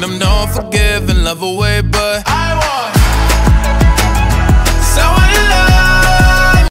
them don't forgive and love away, but I want